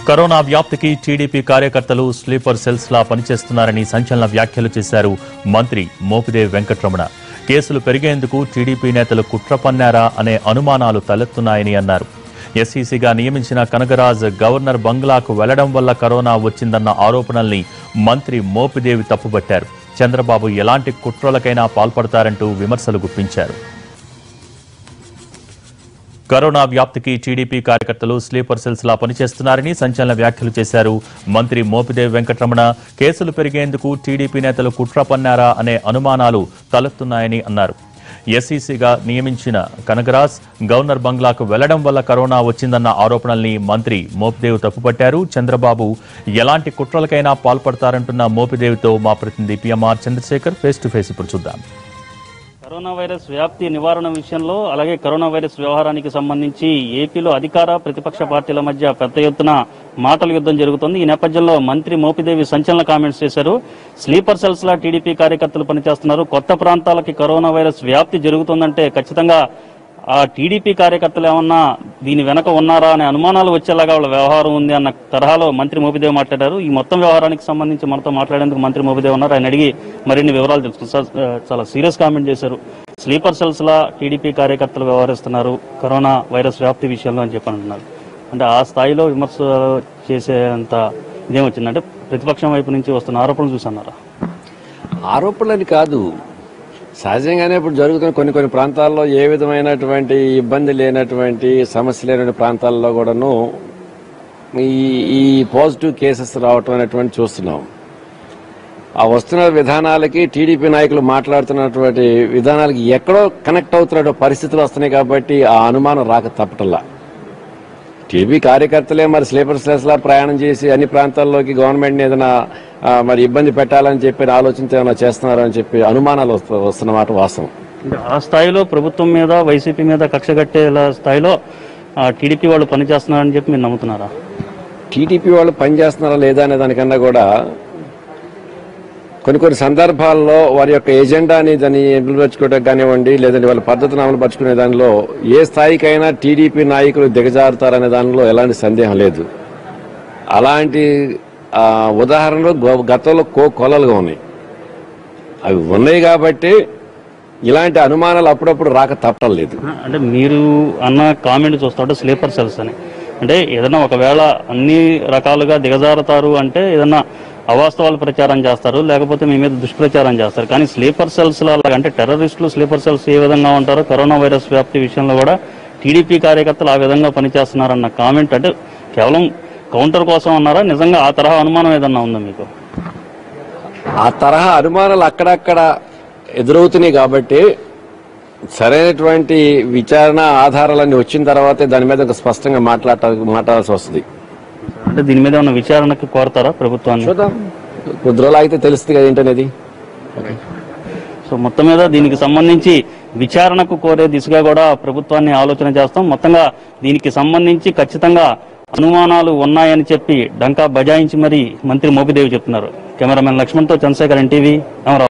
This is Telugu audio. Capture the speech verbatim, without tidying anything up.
కరోనా వ్యాప్తికి టీడీపీ కార్యకర్తలు స్లీపర్ సెల్స్ లా పనిచేస్తున్నారని సంచలన వ్యాఖ్యలు చేశారు మంత్రి మోపిదేవి వెంకటరమణ. కేసులు పెరిగేందుకు టీడీపీ నేతలు కుట్ర పన్నారా అనే అనుమానాలు తలెత్తున్నాయని అన్నారు. ఎస్ఈసీగా నియమించిన కనగరాజ్ గవర్నర్ బంగ్లాకు వెళ్లడం వల్ల కరోనా వచ్చిందన్న ఆరోపణల్ని మంత్రి మోపిదేవి తప్పుబట్టారు. చంద్రబాబు ఎలాంటి కుట్రలకైనా పాల్పడతారంటూ విమర్శలు గుప్పించారు. కరోనా వ్యాప్తికి టీడీపీ కార్యకర్తలు స్లీపర్ సెల్స్ లా పనిచేస్తున్నారని సంచలన వ్యాఖ్యలు చేశారు మంత్రి మోపిదేవి వెంకటరమణ. కేసులు పెరిగేందుకు టీడీపీ నేతలు కుట్ర పన్నారా అనే అనుమానాలు తలెత్తున్నాయని అన్నారు. ఎస్ఈసీగా నియమించిన కనగరాజ్ గవర్నర్ బంగ్లాకు వెళ్లడం వల్ల కరోనా వచ్చిందన్న ఆరోపణల్ని మంత్రి మోపిదేవి తప్పుపట్టారు. చంద్రబాబు ఎలాంటి కుట్రలకైనా పాల్పడతారంటున్న మోపిదేవితో మా ప్రతినిధి PMR Chandrasekhar face to face ఇప్పుడు చూద్దాం. కరోనా వైరస్ వ్యాప్తి నివారణ విషయంలో అలాగే కరోనా వైరస్ వ్యవహారానికి సంబంధించి ఏపీలో అధికార ప్రతిపక్ష పార్టీల మధ్య పెద్ద ఎత్తున మాటల యుద్ధం జరుగుతోంది. ఈ నేపథ్యంలో మంత్రి మోపిదేవి సంచలన కామెంట్స్ చేశారు. స్లీపర్ సెల్స్ లా టీడీపీ కార్యకర్తలు పనిచేస్తున్నారు. కొత్త ప్రాంతాలకి కరోనా వైరస్ వ్యాప్తి జరుగుతుందంటే ఖచ్చితంగా ఆ టీడీపీ కార్యకర్తలు ఏమన్నా దీని వెనక ఉన్నారా అనే అనుమానాలు వచ్చేలాగా వాళ్ళ వ్యవహారం ఉంది అన్న తరహాలో మంత్రి మోపిదేవి మాట్లాడారు. ఈ మొత్తం వ్యవహారానికి సంబంధించి మనతో మాట్లాడేందుకు మంత్రి మోపిదేవి ఉన్నారు. ఆయన అడిగి మరిన్ని వివరాలు తెలుసుకుంటారు. చాలా సీరియస్ కామెంట్ చేశారు. స్లీపర్ సెల్స్ లా టీడీపీ కార్యకర్తలు వ్యవహరిస్తున్నారు కరోనా వైరస్ వ్యాప్తి విషయంలో అని చెప్పి అంటున్నారు. అంటే ఆ స్థాయిలో విమర్శ చేసేంత ఇదేమొచ్చిందంటే ప్రతిపక్షం వైపు నుంచి వస్తున్న ఆరోపణలు చూసన్నారా? ఆరోపణలని కాదు, సహజంగానే ఇప్పుడు జరుగుతున్న కొన్ని కొన్ని ప్రాంతాల్లో ఏ విధమైనటువంటి ఇబ్బంది లేనటువంటి సమస్య లేనటువంటి ప్రాంతాల్లో కూడాను ఈ ఈ పాజిటివ్ కేసెస్ రావటం అనేటువంటి చూస్తున్నాం. ఆ వస్తున్న విధానాలకి టీడీపీ నాయకులు మాట్లాడుతున్నటువంటి విధానాలకి ఎక్కడో కనెక్ట్ అవుతున్న పరిస్థితులు వస్తున్నాయి కాబట్టి ఆ అనుమానం రాక తప్పటల్లా. టీడీపీ కార్యకర్తలే మరి స్లీపర్ సెల్స్ లా ప్రయాణం చేసి అన్ని ప్రాంతాల్లోకి గవర్నమెంట్ని ఏదైనా మరి ఇబ్బంది పెట్టాలని చెప్పి ఆలోచనతో ఏమైనా చేస్తున్నారని చెప్పి అనుమానాలు వస్తున్నమాట వాస్తవం. ఆ స్థాయిలో ప్రభుత్వం మీద వైసీపీ మీద కక్ష కట్టేలా స్థాయిలో టీడీపీ వాళ్ళు పనిచేస్తున్నారని చెప్పి మీరు నమ్ముతున్నారా? టీడీపీ వాళ్ళు పనిచేస్తున్నారా లేదా అనే దానికన్నా కూడా కొన్ని కొన్ని సందర్భాల్లో వారి యొక్క ఎజెండాని దాన్ని అమలుపరుచుకోవడం కానివ్వండి, లేదంటే వాళ్ళ పద్ధతిని అమలుపరుచుకునే దానిలో ఏ స్థాయికైనా టీడీపీ నాయకులు దిగజారుతారనే దానిలో ఎలాంటి సందేహం లేదు. అలాంటి ఉదాహరణలు గతంలో కో కొలలుగా ఉన్నాయి. అవి ఉన్నాయి కాబట్టి ఇలాంటి అనుమానాలు అప్పుడప్పుడు రాక తప్పడం లేదు. అంటే మీరు అన్న కామెంట్ చూస్తుంటే స్లీపర్ సెల్స్ అని అంటే ఏదైనా ఒకవేళ అన్ని రకాలుగా దిగజారుతారు అంటే ఏదన్నా అవాస్తవాలు ప్రచారం చేస్తారు, లేకపోతే మీ మీద దుష్ప్రచారం చేస్తారు. కానీ స్లీపర్ సెల్స్ లో అంటే టెర్రరిస్టులు స్లీపర్ సెల్స్ ఏ విధంగా ఉంటారో కరోనా వైరస్ వ్యాప్తి విషయంలో కూడా టీడీపీ కార్యకర్తలు ఆ విధంగా పనిచేస్తున్నారన్న కామెంట్ అంటే కేవలం కౌంటర్ కోసం అన్నారా? నిజంగా ఆ తరహా అనుమానం ఏదన్నా ఉందా మీకు? ఆ తరహా అనుమానాలు అక్కడక్కడ ఎదురవుతున్నాయి కాబట్టి సరైనటువంటి విచారణ ఆధారాలన్నీ వచ్చిన తర్వాతే దాని మీద స్పష్టంగా మాట్లాడ మాట్లాడాల్సి వస్తుంది. అంటే దీని మీద ఉన్న విచారణకు కోరతారా ప్రభుత్వాన్ని? చూద్దాం, కొద్ది రోజులు అయితే తెలుస్తుంది కదా ఏంటనేది. సో మొత్తం మీద దీనికి సంబంధించి విచారణకు కోరే దిశగా కూడా ప్రభుత్వాన్ని ఆలోచన చేస్తాం. మొత్తంగా దీనికి సంబంధించి ఖచ్చితంగా అనుమానాలు ఉన్నాయని చెప్పి డంకా బజాయించి మరి మంత్రి మోపిదేవి చెప్తున్నారు. కెమెరామెన్ లక్ష్మణ్తో చంద్రశేఖర్, ఎన్టీవీ, అమరావతి.